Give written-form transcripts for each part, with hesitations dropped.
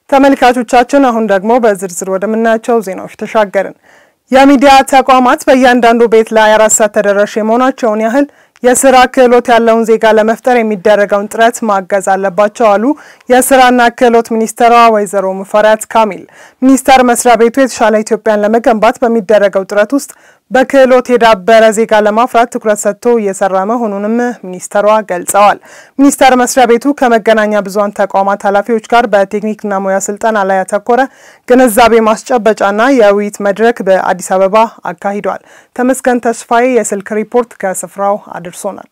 ተመልካቾቻችን አሁን ደግሞ በዝርዝር ወደምናያቸው ዜናዎች ተሻገርን። የሚዲያ ተቋማት በእያንዳንዱ ቤት ላይ 24 ሰዓት ተደራሽ መሆናቸውን ያህል የሥራ ክህሎት ያለውን ዜጋ ለመፍጠር የሚደረገውን ጥረት ማገዝ አለባቸው አሉ የሥራና ክህሎት ሚኒስትሯ ወይዘሮ ሙፈሪያት ካሚል። ሚኒስቴር መስሪያ ቤቱ የተሻለ ኢትዮጵያን ለመገንባት በሚደረገው ጥረት ውስጥ በክህሎት የዳበረ ዜጋ ለማፍራት ትኩረት ሰጥቶ እየሰራ መሆኑንም ሚኒስትሯ ገልጸዋል። ሚኒስቴር መስሪያ ቤቱ ከመገናኛ ብዙሃን ተቋማት ኃላፊዎች ጋር በቴክኒክና ሙያ ስልጠና ላይ ያተኮረ ግንዛቤ ማስጨበጫና የውይይት መድረክ በአዲስ አበባ አካሂዷል። ተመስገን ተስፋዬ የስልክ ሪፖርት ከስፍራው አድርሶናል።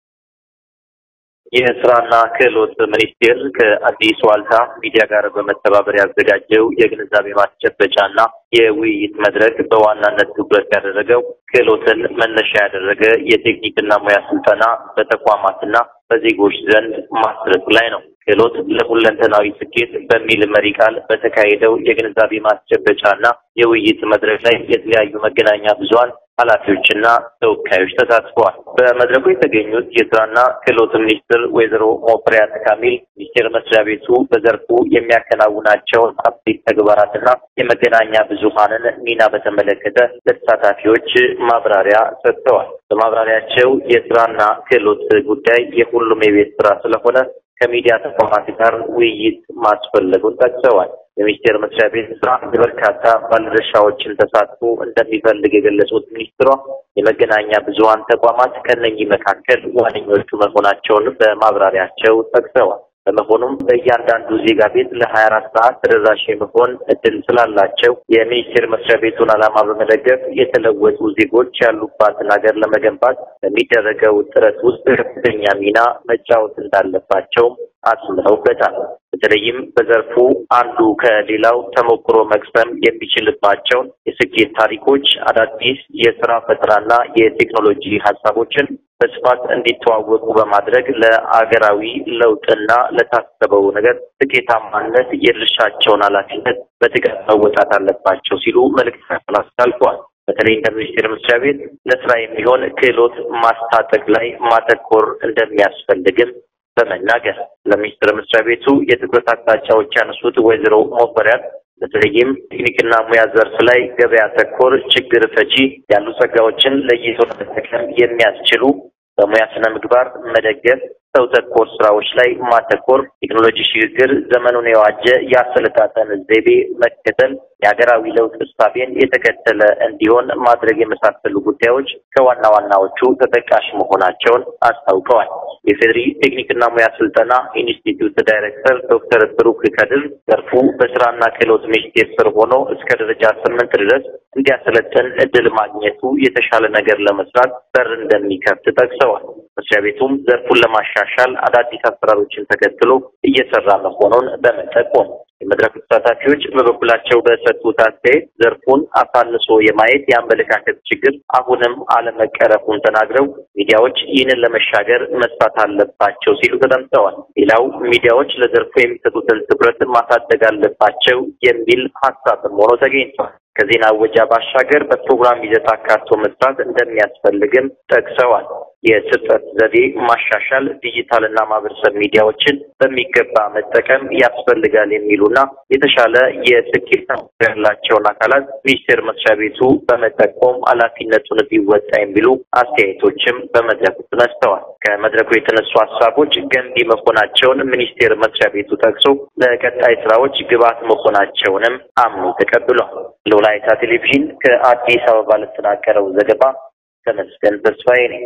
የሥራና ክህሎት ሚኒስቴር ከአዲስ ዋልታ ሚዲያ ጋር በመተባበር ያዘጋጀው የግንዛቤ ማስጨበጫና የውይይት መድረክ በዋናነት ትኩረት ያደረገው ክህሎትን መነሻ ያደረገ የቴክኒክና ሙያ ስልጠና በተቋማትና በዜጎች ዘንድ ማስረጽ ላይ ነው። ክህሎት ለሁለንተናዊ ስኬት በሚል መሪ ቃል በተካሄደው የግንዛቤ ማስጨበጫና የውይይት መድረክ ላይ የተለያዩ መገናኛ ብዙሃን ኃላፊዎችና ተወካዮች ተሳትፈዋል። በመድረኩ የተገኙት የሥራና ክህሎት ሚኒስትር ወይዘሮ ሙፈሪያት ካሚል ሚኒስቴር መስሪያ ቤቱ በዘርፉ የሚያከናውናቸውን አበይት ተግባራትና የመገናኛ ብዙሃንን ሚና በተመለከተ ለተሳታፊዎች ማብራሪያ ሰጥተዋል። በማብራሪያቸው የሥራና ክህሎት ጉዳይ የሁሉም የቤት ስራ ስለሆነ ከሚዲያ ተቋማት ጋር ውይይት ማስፈለጉን ጠቅሰዋል። የሚኒስቴር መስሪያ ቤት ስራ በርካታ ባለድርሻዎችን ተሳትፎ እንደሚፈልግ የገለጹት ሚኒስትሯ የመገናኛ ብዙሃን ተቋማት ከነኚህ መካከል ዋነኞቹ መሆናቸውን በማብራሪያቸው ጠቅሰዋል። በመሆኑም በእያንዳንዱ ዜጋ ቤት ለ24 ሰዓት ተደራሽ የመሆን እድል ስላላቸው የሚኒስቴር መስሪያ ቤቱን ዓላማ በመደገፍ የተለወጡ ዜጎች ያሉባትን ሀገር ለመገንባት በሚደረገው ጥረት ውስጥ ከፍተኛ ሚና መጫወት እንዳለባቸው አስምረውበታል። በተለይም በዘርፉ አንዱ ከሌላው ተሞክሮ መቅሰም የሚችልባቸውን የስኬት ታሪኮች፣ አዳዲስ የሥራ ፈጠራና የቴክኖሎጂ ሀሳቦችን በስፋት እንዲተዋወቁ በማድረግ ለአገራዊ ለውጥና ለታሰበው ነገር ስኬታማነት የድርሻቸውን ኃላፊነት በትጋት መወጣት አለባቸው ሲሉ መልእክታቸውን አስተላልፈዋል። በተለይ እንደ ሚኒስቴር መስሪያ ቤት ለስራ የሚሆን ክህሎት ማስታጠቅ ላይ ማተኮር እንደሚያስፈልግም በመናገር ለሚኒስቴር መስሪያ ቤቱ የትኩረት አቅጣጫዎች ያነሱት ወይዘሮ ሙፈሪያት በተለይም ቴክኒክና ሙያ ዘርፍ ላይ ገበያ ተኮር ችግር ፈቺ ያሉ ጸጋዎችን ለይቶ መጠቀም የሚያስችሉ በሙያ ስነ ምግባር መደገፍ፣ ሰው ተኮር ስራዎች ላይ ማተኮር፣ ቴክኖሎጂ ሽግግር፣ ዘመኑን የዋጀ የአሰለጣጠን ዘይቤ መከተል፣ የሀገራዊ ለውጥ እሳቤን የተከተለ እንዲሆን ማድረግ የመሳሰሉ ጉዳዮች ከዋና ዋናዎቹ ተጠቃሽ መሆናቸውን አስታውቀዋል። የፌዴሪ ቴክኒክና ሙያ ስልጠና ኢንስቲትዩት ዳይሬክተር ዶክተር ብሩክ ከድር ዘርፉ በስራና ክህሎት ሚኒስቴር ስር ሆኖ እስከ ደረጃ 8 ድረስ እንዲያሰለጥን እድል ማግኘቱ የተሻለ ነገር ለመስራት በር እንደሚከፍት ጠቅሰዋል። መስሪያ ቤቱም ዘርፉን ለማሻሻል አዳዲስ አሰራሮችን ተከትሎ እየሰራ መሆኑን በመጠቆም የመድረኩ ተሳታፊዎች በበኩላቸው በሰጡት አስተያየት ዘርፉን አሳንሶ የማየት የአመለካከት ችግር አሁንም አለመቀረፉን ተናግረው ሚዲያዎች ይህንን ለመሻገር መስራት አለባቸው ሲሉ ተደምጠዋል። ሌላው ሚዲያዎች ለዘርፉ የሚሰጡትን ትኩረት ማሳደግ አለባቸው የሚል ሀሳብም ሆኖ ተገኝቷል። ከዜና ወጃ ባሻገር በፕሮግራም ይዘት አካቶ መስራት እንደሚያስፈልግም ጠቅሰዋል። የስርጭት ዘዴ ማሻሻል፣ ዲጂታልና ማህበረሰብ ሚዲያዎችን በሚገባ መጠቀም ያስፈልጋል የሚሉና የተሻለ የስኬት ያላቸውን አካላት ሚኒስቴር መስሪያ ቤቱ በመጠቆም ኃላፊነቱን ቢወጣ የሚሉ አስተያየቶችም በመድረኩ ተነስተዋል። ከመድረኩ የተነሱ ሀሳቦች ገንቢ መሆናቸውን ሚኒስቴር መስሪያ ቤቱ ጠቅሶ ለቀጣይ ስራዎች ግብዓት መሆናቸውንም አምኖ ተቀብሏል። ለወላይታ ቴሌቪዥን ከአዲስ አበባ ለተጠናቀረው ዘገባ ተመስገን ተስፋዬ ነኝ።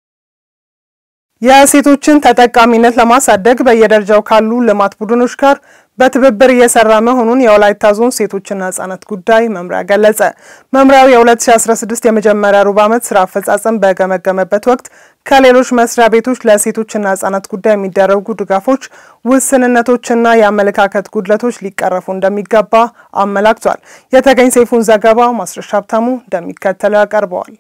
የሴቶችን ተጠቃሚነት ለማሳደግ በየደረጃው ካሉ ልማት ቡድኖች ጋር በትብብር እየሰራ መሆኑን የወላይታ ዞን ሴቶችና ህጻናት ጉዳይ መምሪያ ገለጸ። መምሪያው የ2016 የመጀመሪያ ሩብ ዓመት ስራ አፈጻጸም በገመገመበት ወቅት ከሌሎች መስሪያ ቤቶች ለሴቶችና ህጻናት ጉዳይ የሚደረጉ ድጋፎች ውስንነቶችና የአመለካከት ጉድለቶች ሊቀረፉ እንደሚገባ አመላክቷል። የተገኝ ሰይፉን ዘገባ ማስረሻ ሀብታሙ እንደሚከተለው ያቀርበዋል።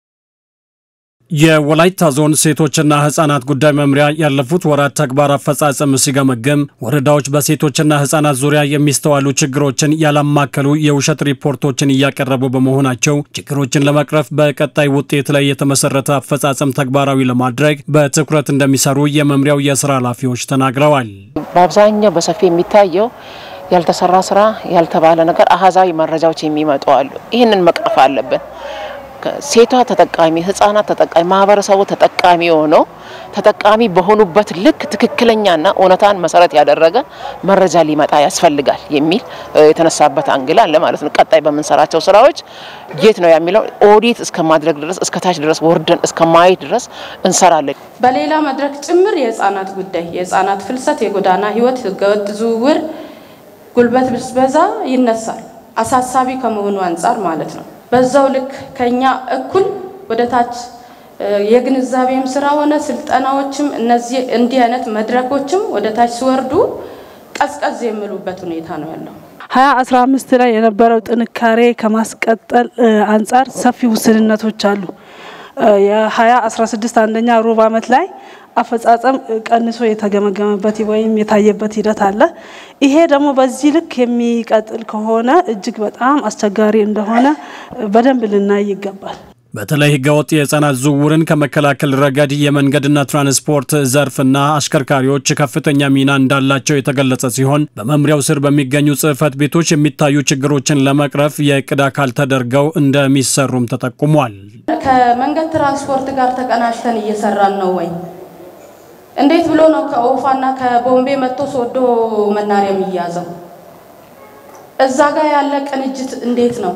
የወላይታ ዞን ሴቶችና ህጻናት ጉዳይ መምሪያ ያለፉት ወራት ተግባር አፈጻጸም ሲገመገም ወረዳዎች በሴቶችና ህጻናት ዙሪያ የሚስተዋሉ ችግሮችን ያላማከሉ የውሸት ሪፖርቶችን እያቀረቡ በመሆናቸው ችግሮችን ለመቅረፍ በቀጣይ ውጤት ላይ የተመሰረተ አፈጻጸም ተግባራዊ ለማድረግ በትኩረት እንደሚሰሩ የመምሪያው የሥራ ኃላፊዎች ተናግረዋል። በአብዛኛው በሰፊ የሚታየው ያልተሰራ ስራ ያልተባለ ነገር አሃዛዊ መረጃዎች የሚመጡ አሉ ይሄንን መቅረፍ አለብን ሴቷ ተጠቃሚ ህፃናት ተጠቃሚ ማህበረሰቡ ተጠቃሚ ሆኖ ተጠቃሚ በሆኑበት ልክ ትክክለኛና ኦነታን መሰረት ያደረገ መረጃ ሊመጣ ያስፈልጋል የሚል የተነሳበት አንግል አለ ማለት ነው ቀጣይ በመንሰራቸው ስራዎች የት ነው የሚለው ኦዲት እስከማድረግ ድረስ እስከታች ድረስ ወርደን እስከማየት ድረስ እንሰራለን በሌላ መድረክ ጭምር የህፃናት ጉዳይ የህፃናት ፍልሰት የጎዳና ህይወት ህገወጥ ዝውውር ጉልበት ብዝበዛ ይነሳል አሳሳቢ ከመሆኑ አንፃር ማለት ነው በዛው ልክ ከኛ እኩል ወደታች የግንዛቤም ስራ ሆነ ስልጠናዎችም እነዚህ እንዲህ አይነት መድረኮችም ወደታች ሲወርዱ ቀዝቀዝ የሚሉበት ሁኔታ ነው ያለው 2015 ላይ የነበረው ጥንካሬ ከማስቀጠል አንፃር ሰፊ ውስንነቶች አሉ የ2016 አንደኛ ሩብ ዓመት ላይ አፈጻጸም ቀንሶ የተገመገመበት ወይም የታየበት ሂደት አለ ይሄ ደግሞ በዚህ ልክ የሚቀጥል ከሆነ እጅግ በጣም አስቸጋሪ እንደሆነ በደንብ ልናይ ይገባል በተለይ ህገወጥ የህፃናት ዝውውርን ከመከላከል ረገድ የመንገድና ትራንስፖርት ዘርፍና አሽከርካሪዎች ከፍተኛ ሚና እንዳላቸው የተገለጸ ሲሆን በመምሪያው ስር በሚገኙ ጽህፈት ቤቶች የሚታዩ ችግሮችን ለመቅረፍ የዕቅድ አካል ተደርገው እንደሚሰሩም ተጠቁሟል ከመንገድ ትራንስፖርት ጋር ተቀናጅተን እየሰራን ነው ወይ እንዴት ብሎ ነው ከኦፋና ከቦምቤ መጥቶ ሶዶ መናሪያ የሚያዘው እዛ ጋር ያለ ቅንጅት እንዴት ነው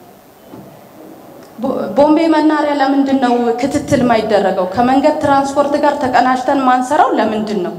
ቦምቤ መናሪያ ለምንድን ነው ክትትል ማይደረገው ከመንገድ ትራንስፖርት ጋር ተቀናጅተን ማንሰራው ለምንድን ነው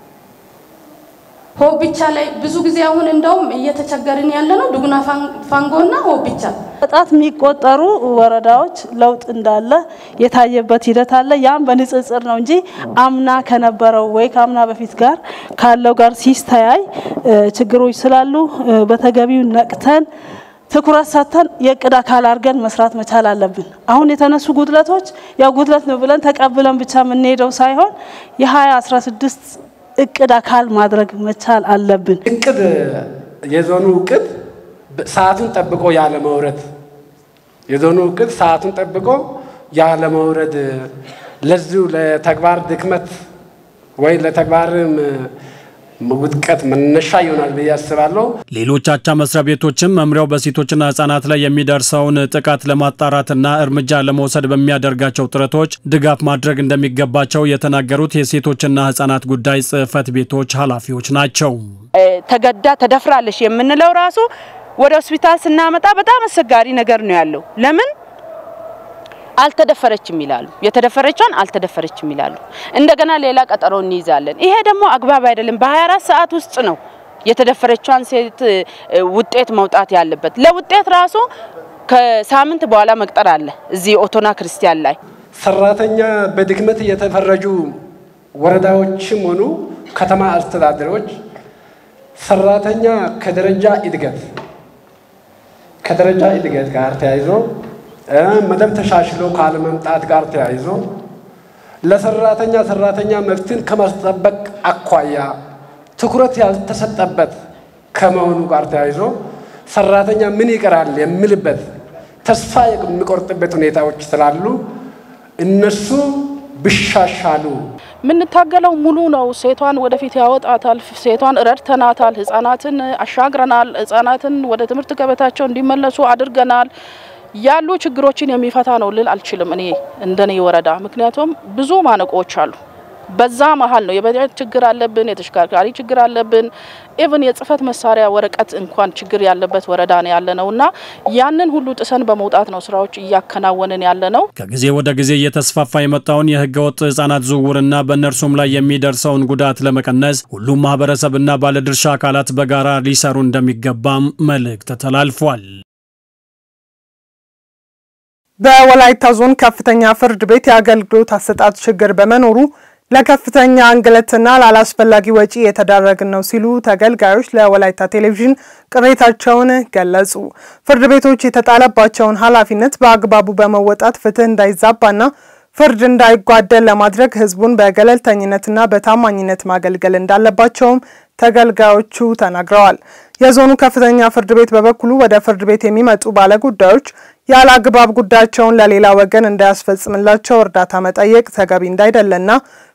ሆብቻ ላይ ብዙ ጊዜ አሁን እንደውም እየተቸገርን ያለነው ዱጉና ፋንጎና ሆብቻ በጣት የሚቆጠሩ ወረዳዎች ለውጥ እንዳለ የታየበት ሂደት አለ ያም በንጽጽር ነው እንጂ አምና ከነበረው ወይ ካምና በፊት ጋር ካለው ጋር ሲስተያይ ችግሮች ስላሉ በተገቢው ነቅተን ትኩረት ሰጥተን የዕቅድ አካል አድርገን መስራት መቻል አለብን አሁን የተነሱ ጉድለቶች ያው ጉድለት ነው ብለን ተቀብለን ብቻ ምን ሄደው ሳይሆን የ2016 እቅድ አካል ማድረግ መቻል አለብን እቅድ የዞኑ እቅድ ሰዓቱን ጠብቆ ያለ መውረድ የዞኑ እቅድ ሰዓቱን ጠብቆ ያለ መውረድ ለዚሁ ለተግባር ድክመት ወይ ለተግባርም ውድቀት መነሻ ይሆናል በያስባለው ሌሎች አቻ መስሪያ ቤቶችም መምሪያው በሴቶችና ህፃናት ላይ የሚደርሰውን ጥቃት ለማጣራትና እርምጃ ለመውሰድ በሚያደርጋቸው ጥረቶች ድጋፍ ማድረግ እንደሚገባቸው የተናገሩት የሴቶችና ህፃናት ጉዳይ ጽህፈት ቤቶች ኃላፊዎች ናቸው ተገዳ ተደፍራለሽ የምንለው ራሱ ወደ ሆስፒታል ስናመጣ በጣም አስቸጋሪ ነገር ነው ያለው ለምን አልተደፈረችም ይላሉ የተደፈረቻን አልተደፈረችም ይላሉ እንደገና ሌላ ቀጠሮ እንይዛለን ይሄ ደግሞ አግባብ አይደለም በ24 ሰዓት ውስጥ ነው የተደፈረቻን ሴት ውጤት መውጣት ያለበት ለውጤት ራሱ ከሳምንት በኋላ መቅጠር አለ እዚህ ኦቶና ክርስቲያን ላይ ሰራተኛ በድክመት የተፈረጁ ወረዳዎችም ሆኑ ከተማ አስተዳደሮች ሰራተኛ ከደረጃ እድገት ጋር ተያይዞ መደብ ተሻሽሎ ካለ መምጣት ጋር ተያይዞ ለሰራተኛ መብትን ከማስጠበቅ አኳያ ትኩረት ያልተሰጠበት ከመሆኑ ጋር ተያይዞ ሰራተኛ ምን ይቀራል የሚልበት ተስፋ የሚቆርጥበት ሁኔታዎች ስላሉ እነሱ ብሻሻሉ ምን ታገለው ሙሉ ነው ሴቷን ወደፊት ያወጣታል ሴቷን ረድተናታል ህፃናትን አሻግረናል ህፃናትን ወደ ትምህርት ገበታቸው እንዲመለሱ አድርገናል ያሉ ችግሮችን የሚፈታ ነው ልል አልችልም እኔ እንደኔ ወረዳ ምክንያቱም ብዙ ማነቆች አሉ በዛ መሃል ነው የበጀት ችግር አለብን የተሽከርካሪ ችግር አለብን ኢቭን የጽፈት መሳሪያ ወረቀት እንኳን ችግር ያለበት ወረዳ ነው ያለነውና ያንን ሁሉ ጥሰን በመውጣት ነው ስራዎች ያከናወንን ያለነው ከጊዜ ወደ ጊዜ እየተስፋፋ የመጣውን የህገወጥ ህፃናት ዝውውርና በእነርሱም ላይ የሚደርሰውን ጉዳት ለመቀነስ ሁሉም ማህበረሰብና ባለድርሻ አካላት በጋራ ሊሰሩ እንደሚገባም መልእክት ተላልፏል በወላይታ ዞን ከፍተኛ ፍርድ ቤት የአገልግሎት አሰጣጥ ችግር በመኖሩ ለከፍተኛ እንግልትና ላላስፈላጊ ወጪ የተዳረግን ነው ሲሉ ተገልጋዮች ለወላይታ ቴሌቪዥን ቅሬታቸውን ገለጹ። ፍርድ ቤቶች የተጣለባቸውን ኃላፊነት በአግባቡ በመወጣት ፍትህ እንዳይዛባና ፍርድ እንዳይጓደል ለማድረግ ህዝቡን በገለልተኝነትና በታማኝነት ማገልገል እንዳለባቸውም ተገልጋዮቹ ተናግረዋል። የዞኑ ከፍተኛ ፍርድ ቤት በበኩሉ ወደ ፍርድ ቤት የሚመጡ ባለጉዳዮች ያለ አግባብ ጉዳያቸውን ለሌላ ወገን እንዳያስፈጽምላቸው እርዳታ መጠየቅ ተገቢ እንዳይደለና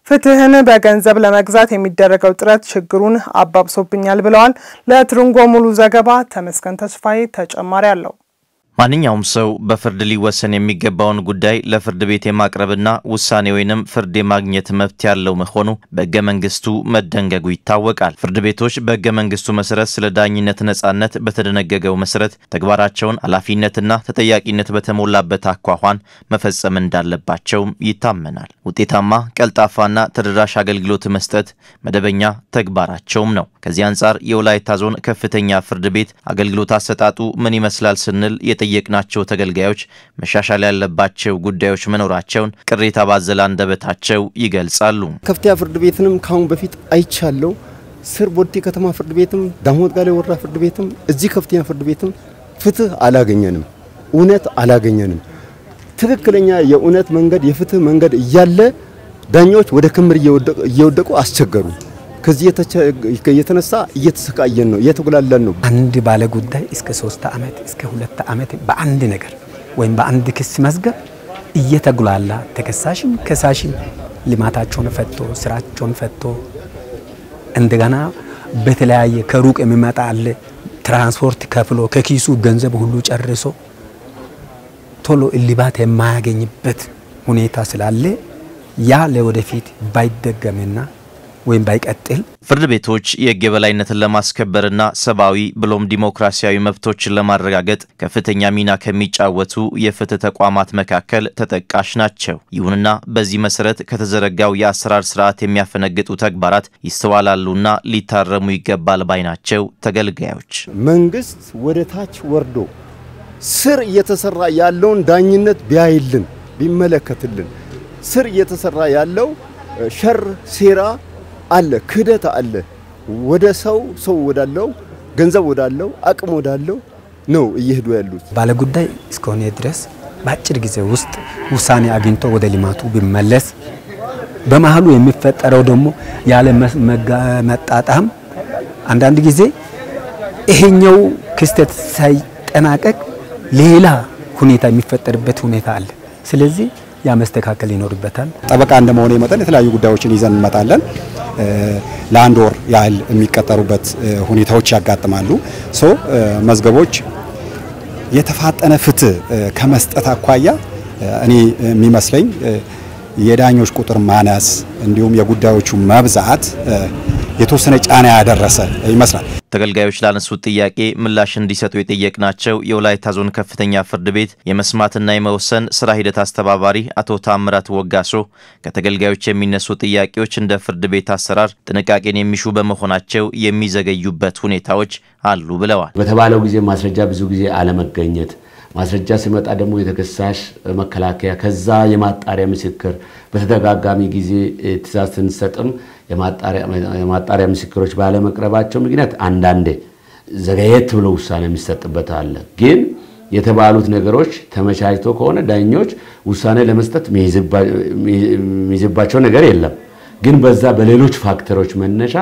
ፍትህን በገንዘብ ለመግዛት የሚደረገው ጥረት ችግሩን አባብሶብኛል ብለዋል። ለትርንጎ ሙሉ ዘገባ ተመስገን ተስፋዬ ተጨማሪ አለው። ማንኛውም ሰው በፍርድ ሊወሰን የሚገባውን ጉዳይ ለፍርድ ቤት የማቅረብና ውሳኔ ወይንም ፍርድ የማግኘት መብት ያለው መሆኑ በሕገ መንግስቱ መደንገጉ ይታወቃል። ፍርድ ቤቶች በሕገ መንግስቱ መሰረት ስለ ዳኝነት ነጻነት በተደነገገው መሰረት ተግባራቸውን ኃላፊነትና ተጠያቂነት በተሞላበት አኳኋን መፈጸም እንዳለባቸውም ይታመናል። ውጤታማ፣ ቀልጣፋና ተደራሽ አገልግሎት መስጠት መደበኛ ተግባራቸውም ነው። ከዚህ አንጻር የወላይታ ዞን ከፍተኛ ፍርድ ቤት አገልግሎት አሰጣጡ ምን ይመስላል ስንል የጠየቅናቸው ተገልጋዮች መሻሻል ያለባቸው ጉዳዮች መኖራቸውን ቅሬታ ባዘለ አንደበታቸው ይገልጻሉ። ከፍተኛ ፍርድ ቤትንም ካሁን በፊት አይቻለው። ስር ቦቴ ከተማ ፍርድ ቤትም ዳሞት ጋሌ ወረዳ ፍርድ ቤትም እዚህ ከፍተኛ ፍርድ ቤትም ፍትህ አላገኘንም፣ እውነት አላገኘንም። ትክክለኛ የእውነት መንገድ የፍትህ መንገድ እያለ ዳኞች ወደ ክምር እየወደቁ አስቸገሩ። ከዚህ የተነሳ እየተሰቃየን ነው፣ እየተጉላለን ነው። አንድ ባለ ጉዳይ እስከ 3 አመት እስከ 2 አመት በአንድ ነገር ወይም በአንድ ክስ መዝገብ እየተጉላላ ተከሳሽም ከሳሽም ልማታቸውን ፈቶ ስራቸውን ፈቶ እንደገና በተለያየ ከሩቅ የሚመጣ አለ ትራንስፖርት ከፍሎ ከኪሱ ገንዘብ ሁሉ ጨርሶ ቶሎ እልባት የማያገኝበት ሁኔታ ስላለ ያ ለወደፊት ባይደገምና ወይም ባይቀጥል ፍርድ ቤቶች የሕግ የበላይነትን ለማስከበርና ሰብአዊ ብሎም ዲሞክራሲያዊ መብቶችን ለማረጋገጥ ከፍተኛ ሚና ከሚጫወቱ የፍትህ ተቋማት መካከል ተጠቃሽ ናቸው። ይሁንና በዚህ መሰረት ከተዘረጋው የአሰራር ስርዓት የሚያፈነግጡ ተግባራት ይስተዋላሉና ሊታረሙ ይገባል ባይ ናቸው ተገልጋዮች። መንግስት ወደ ታች ወርዶ ስር እየተሰራ ያለውን ዳኝነት ቢያይልን ቢመለከትልን ስር እየተሰራ ያለው ሸር ሴራ አለ፣ ክደት አለ። ወደ ሰው ወዳለው ገንዘብ ወዳለው አቅም ወዳለው ነው እየሄዱ ያሉት። ባለ ጉዳይ እስከሆነ ድረስ በአጭር ጊዜ ውስጥ ውሳኔ አግኝቶ ወደ ልማቱ ቢመለስ በመሃሉ የሚፈጠረው ደግሞ ያለ መጣጣም አንዳንድ ጊዜ ይሄኛው ክስተት ሳይጠናቀቅ ሌላ ሁኔታ የሚፈጠርበት ሁኔታ አለ። ስለዚህ ያ መስተካከል ይኖርበታል። ጠበቃ እንደመሆነ መጠን የተለያዩ ጉዳዮችን ይዘን እንመጣለን። ለአንድ ወር ያህል የሚቀጠሩበት ሁኔታዎች ያጋጥማሉ። መዝገቦች የተፋጠነ ፍትህ ከመስጠት አኳያ እኔ የሚመስለኝ የዳኞች ቁጥር ማነስ እንዲሁም የጉዳዮቹ መብዛት የተወሰነ ጫና ያደረሰ ይመስላል። ተገልጋዮች ላነሱት ጥያቄ ምላሽ እንዲሰጡ የጠየቅናቸው የወላይታ ዞን ከፍተኛ ፍርድ ቤት የመስማትና የመወሰን ስራ ሂደት አስተባባሪ አቶ ታምራት ወጋሶ ከተገልጋዮች የሚነሱ ጥያቄዎች እንደ ፍርድ ቤት አሰራር ጥንቃቄን የሚሹ በመሆናቸው የሚዘገዩበት ሁኔታዎች አሉ ብለዋል። በተባለው ጊዜ ማስረጃ ብዙ ጊዜ አለመገኘት፣ ማስረጃ ሲመጣ ደግሞ የተከሳሽ መከላከያ ከዛ የማጣሪያ ምስክር በተደጋጋሚ ጊዜ ትዕዛዝ ስንሰጥም የማጣሪያ ምስክሮች ባለመቅረባቸው ምክንያት አንዳንዴ ዘገየት ብሎ ውሳኔ የሚሰጥበት አለ። ግን የተባሉት ነገሮች ተመቻችቶ ከሆነ ዳኞች ውሳኔ ለመስጠት የሚይዝባቸው ነገር የለም። ግን በዛ በሌሎች ፋክተሮች መነሻ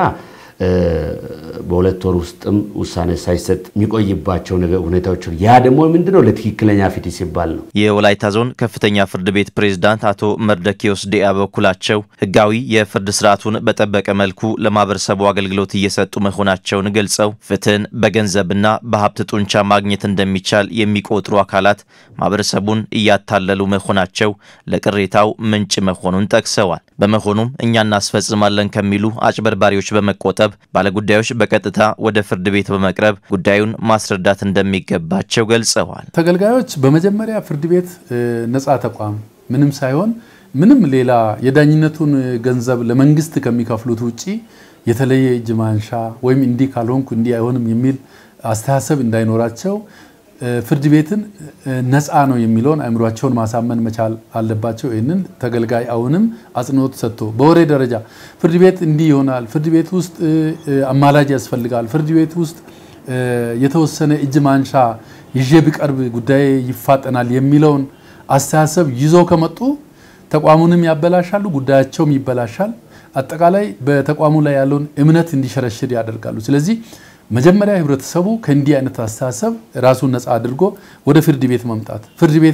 በሁለት ወር ውስጥም ውሳኔ ሳይሰጥ የሚቆይባቸው ሁኔታዎች ያ ደግሞ ምንድነው ለትክክለኛ ፍትህ ሲባል ነው። የወላይታ ዞን ከፍተኛ ፍርድ ቤት ፕሬዝዳንት አቶ መርደኪዮስ ዲያ በኩላቸው ህጋዊ የፍርድ ስርዓቱን በጠበቀ መልኩ ለማህበረሰቡ አገልግሎት እየሰጡ መሆናቸውን ገልጸው ፍትህን በገንዘብና በሀብት ጡንቻ ማግኘት እንደሚቻል የሚቆጥሩ አካላት ማህበረሰቡን እያታለሉ መሆናቸው ለቅሬታው ምንጭ መሆኑን ጠቅሰዋል። በመሆኑም እኛ እናስፈጽማለን ከሚሉ አጭበርባሪዎች በመቆጠብ ባለጉዳዮች በቀጥታ ወደ ፍርድ ቤት በመቅረብ ጉዳዩን ማስረዳት እንደሚገባቸው ገልጸዋል። ተገልጋዮች በመጀመሪያ ፍርድ ቤት ነፃ ተቋም ምንም ሳይሆን ምንም ሌላ የዳኝነቱን ገንዘብ ለመንግስት ከሚከፍሉት ውጪ የተለየ እጅ ማንሻ ወይም እንዲ ካልሆንኩ እንዲ አይሆንም የሚል አስተሳሰብ እንዳይኖራቸው ፍርድ ቤትን ነፃ ነው የሚለውን አእምሯቸውን ማሳመን መቻል አለባቸው። ይሄንን ተገልጋይ አሁንም አጽንኦት ሰጥቶ በወሬ ደረጃ ፍርድ ቤት እንዲ ይሆናል፣ ፍርድ ቤት ውስጥ አማላጅ ያስፈልጋል፣ ፍርድ ቤት ውስጥ የተወሰነ እጅ ማንሻ ይዤ ቢቀርብ ጉዳይ ይፋጠናል የሚለውን አስተሳሰብ ይዘው ከመጡ ተቋሙንም ያበላሻሉ፣ ጉዳያቸውም ይበላሻል። አጠቃላይ በተቋሙ ላይ ያለውን እምነት እንዲሸረሽር ያደርጋሉ። ስለዚህ መጀመሪያ ህብረተሰቡ ከእንዲህ አይነት አስተሳሰብ ራሱን ነፃ አድርጎ ወደ ፍርድ ቤት መምጣት፣ ፍርድ ቤት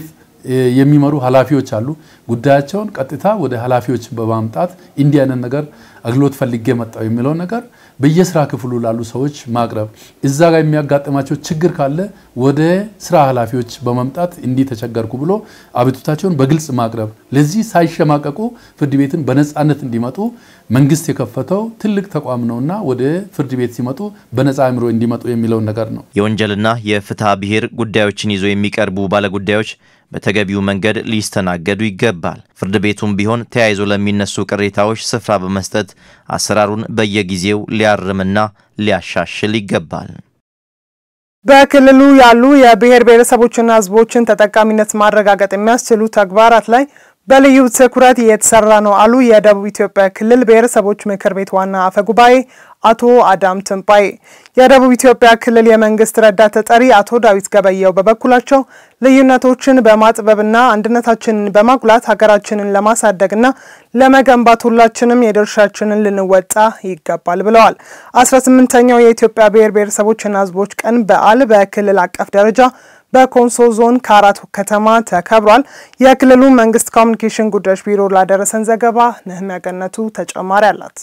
የሚመሩ ኃላፊዎች አሉ ጉዳያቸውን ቀጥታ ወደ ኃላፊዎች በማምጣት እንዲህ አይነት ነገር አግሎት ፈልጌ መጣው የሚለው ነገር በየስራ ክፍሉ ላሉ ሰዎች ማቅረብ እዛ ጋር የሚያጋጥማቸው ችግር ካለ ወደ ስራ ኃላፊዎች በመምጣት እንዲህ ተቸገርኩ ብሎ አቤቱታቸውን በግልጽ ማቅረብ ለዚህ ሳይሸማቀቁ ፍርድ ቤትን በነጻነት እንዲመጡ መንግስት የከፈተው ትልቅ ተቋም ነውና ወደ ፍርድ ቤት ሲመጡ በነጻ አእምሮ እንዲመጡ የሚለው ነገር ነው። የወንጀልና የፍትሐ ብሔር ጉዳዮችን ይዞ የሚቀርቡ ባለጉዳዮች በተገቢው መንገድ ሊስተናገዱ ይገባል። ፍርድ ቤቱም ቢሆን ተያይዞ ለሚነሱ ቅሬታዎች ስፍራ በመስጠት አሰራሩን በየጊዜው ሊያርምና ሊያሻሽል ይገባል። በክልሉ ያሉ የብሔር ብሔረሰቦችና ህዝቦችን ተጠቃሚነት ማረጋገጥ የሚያስችሉ ተግባራት ላይ በልዩ ትኩረት እየተሰራ ነው አሉ የደቡብ ኢትዮጵያ ክልል ብሔረሰቦች ምክር ቤት ዋና አፈ ጉባኤ አቶ አዳም ትንጳይ። የደቡብ ኢትዮጵያ ክልል የመንግስት ረዳት ተጠሪ አቶ ዳዊት ገበየው በበኩላቸው ልዩነቶችን በማጥበብና አንድነታችንን በማጉላት ሀገራችንን ለማሳደግና ለመገንባት ሁላችንም የድርሻችንን ልንወጣ ይገባል ብለዋል። 18ኛው የኢትዮጵያ ብሔር ብሔረሰቦችና ህዝቦች ቀን በዓል በክልል አቀፍ ደረጃ በኮንሶ ዞን ካራት ከተማ ተከብሯል። የክልሉ መንግስት ኮሚኒኬሽን ጉዳዮች ቢሮ ላደረሰን ዘገባ ነህሚያ ገነቱ ተጨማሪ አላት።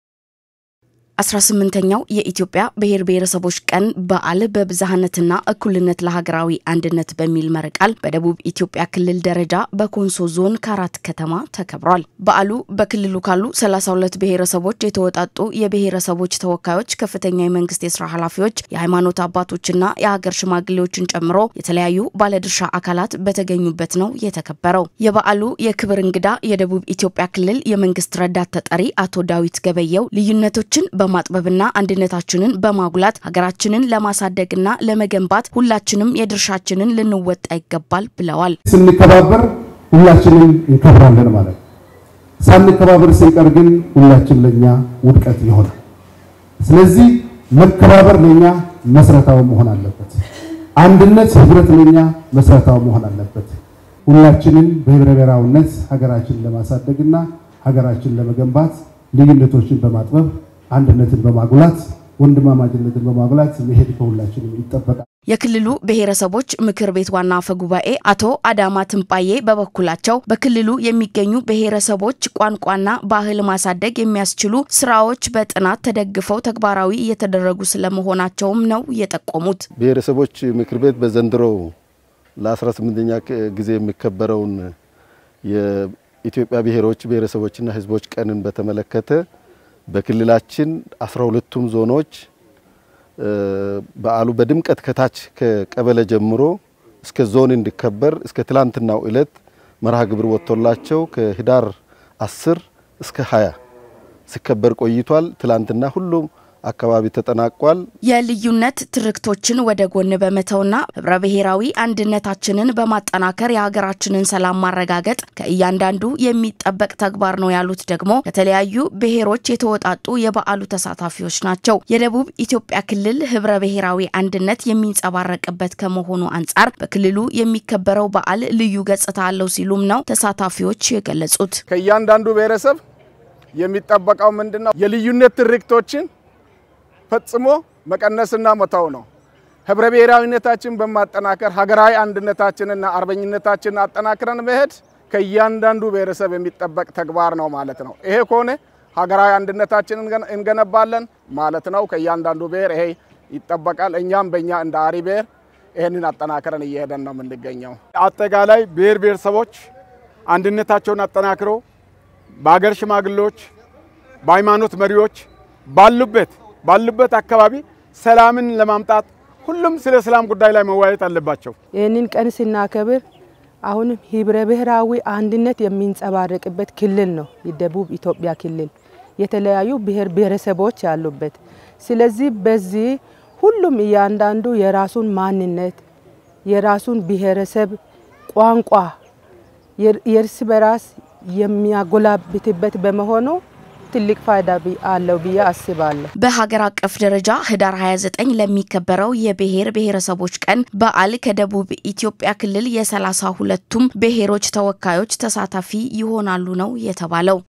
18ኛው የኢትዮጵያ ብሔር ብሔረሰቦች ቀን በዓል በብዝሃነትና እኩልነት ለሀገራዊ አንድነት በሚል መሪ ቃል በደቡብ ኢትዮጵያ ክልል ደረጃ በኮንሶ ዞን ካራት ከተማ ተከብሯል። በዓሉ በክልሉ ካሉ 32 ብሔረሰቦች የተወጣጡ የብሔረሰቦች ተወካዮች፣ ከፍተኛ የመንግስት የሥራ ኃላፊዎች፣ የሃይማኖት አባቶችና የሀገር ሽማግሌዎችን ጨምሮ የተለያዩ ባለድርሻ አካላት በተገኙበት ነው የተከበረው። የበዓሉ የክብር እንግዳ የደቡብ ኢትዮጵያ ክልል የመንግስት ረዳት ተጠሪ አቶ ዳዊት ገበየው ልዩነቶችን በማጥበብና አንድነታችንን በማጉላት ሀገራችንን ለማሳደግና ለመገንባት ሁላችንም የድርሻችንን ልንወጣ ይገባል ብለዋል። ስንከባበር ሁላችንም እንከብራለን ማለት ሳንከባበር ሲቀር ግን ሁላችን ለኛ ውድቀት ይሆናል። ስለዚህ መከባበር ለኛ መሰረታው መሆን አለበት። አንድነት ህብረት ለኛ መሰረታው መሆን አለበት። ሁላችንም በህብረ ብሔራዊነት ሀገራችንን ለማሳደግና ሀገራችንን ለመገንባት ልዩነቶችን በማጥበብ አንድነትን በማጉላት ወንድማማችነትን በማጉላት መሄድ ከሁላችንም ይጠበቃል። የክልሉ ብሔረሰቦች ምክር ቤት ዋና አፈ ጉባኤ አቶ አዳማ ትንጳዬ በበኩላቸው በክልሉ የሚገኙ ብሔረሰቦች ቋንቋና ባህል ማሳደግ የሚያስችሉ ስራዎች በጥናት ተደግፈው ተግባራዊ እየተደረጉ ስለመሆናቸውም ነው የጠቆሙት። ብሔረሰቦች ምክር ቤት በዘንድሮ ለ18ኛ ጊዜ የሚከበረውን የኢትዮጵያ ብሔሮች ብሔረሰቦችና ህዝቦች ቀንን በተመለከተ በክልላችን 12ቱም ዞኖች በዓሉ በድምቀት ከታች ከቀበሌ ጀምሮ እስከ ዞን እንዲከበር እስከ ትላንትናው ዕለት መርሃ ግብር ወጥቶላቸው ከህዳር 10 እስከ 20 ሲከበር ቆይቷል። ትላንትና ሁሉም አካባቢ ተጠናቋል። የልዩነት ትርክቶችን ወደ ጎን በመተውና ህብረ ብሔራዊ አንድነታችንን በማጠናከር የሀገራችንን ሰላም ማረጋገጥ ከእያንዳንዱ የሚጠበቅ ተግባር ነው ያሉት ደግሞ ከተለያዩ ብሔሮች የተወጣጡ የበዓሉ ተሳታፊዎች ናቸው። የደቡብ ኢትዮጵያ ክልል ህብረ ብሔራዊ አንድነት የሚንጸባረቅበት ከመሆኑ አንጻር በክልሉ የሚከበረው በዓል ልዩ ገጽታ አለው ሲሉም ነው ተሳታፊዎች የገለጹት። ከእያንዳንዱ ብሔረሰብ የሚጠበቀው ምንድነው? የልዩነት ትርክቶችን ፈጽሞ መቀነስና መተው ነው። ህብረ ብሔራዊነታችን በማጠናከር ሀገራዊ አንድነታችንና አርበኝነታችንን አጠናክረን መሄድ ከእያንዳንዱ ብሔረሰብ የሚጠበቅ ተግባር ነው ማለት ነው። ይሄ ከሆነ ሀገራዊ አንድነታችንን እንገነባለን ማለት ነው። ከእያንዳንዱ ብሔር ይሄ ይጠበቃል። እኛም በእኛ እንደ አሪ ብሔር ይሄንን አጠናክረን እየሄደን ነው የምንገኘው። አጠቃላይ ብሔር ብሔረሰቦች አንድነታቸውን አጠናክረው በሀገር ሽማግሌዎች፣ በሃይማኖት መሪዎች ባሉበት አካባቢ ሰላምን ለማምጣት ሁሉም ስለ ሰላም ጉዳይ ላይ መወያየት አለባቸው። ይህንን ቀን ስናከብር አሁንም ህብረ ብሔራዊ አንድነት የሚንጸባረቅበት ክልል ነው የደቡብ ኢትዮጵያ ክልል፣ የተለያዩ ብሔር ብሔረሰቦች ያሉበት። ስለዚህ በዚህ ሁሉም እያንዳንዱ የራሱን ማንነት የራሱን ብሔረሰብ ቋንቋ የእርስ በራስ የሚያጎላብትበት በመሆኑ ትልቅ ፋይዳ አለው ብዬ አስባለሁ። በሀገር አቀፍ ደረጃ ህዳር 29 ለሚከበረው የብሔር ብሔረሰቦች ቀን በዓል ከደቡብ ኢትዮጵያ ክልል የ32ቱም ብሔሮች ተወካዮች ተሳታፊ ይሆናሉ ነው የተባለው።